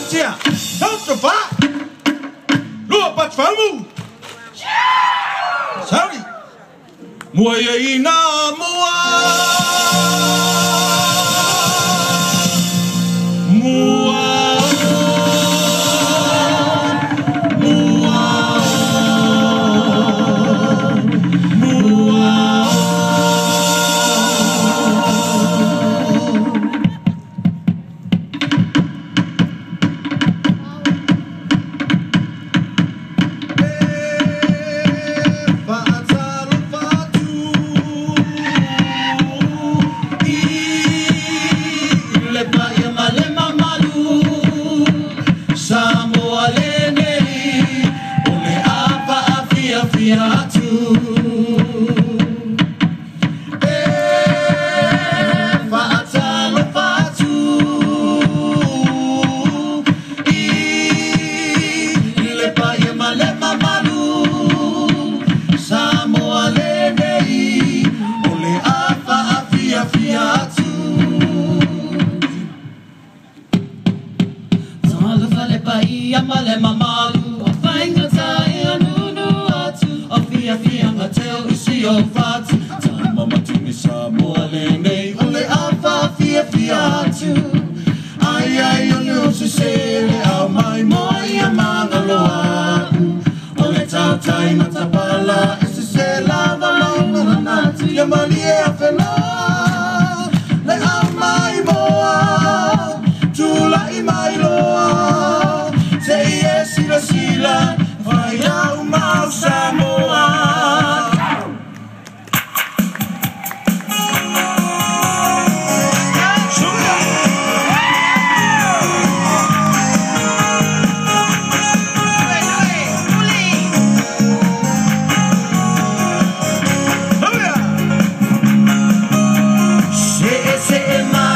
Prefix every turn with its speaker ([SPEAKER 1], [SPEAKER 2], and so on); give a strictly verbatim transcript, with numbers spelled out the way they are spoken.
[SPEAKER 1] tia, don't the fire. Lua pat famu. Sorry. Mua ina mua. Mua.
[SPEAKER 2] Male mamalu, a fine gatai, a nunu atu, a fia fia matel, usi o fatu. Tama matumi sa moalene, ole afa fia fia atu. Ai ai ole o se sele, au mai moi a mga loa. Ole tau tai matapala, e se se lava longa na natu, ya mali e a whela. Le au mai moa, tula i mai loa. Sila sila, vai ao mau Samoa. Se se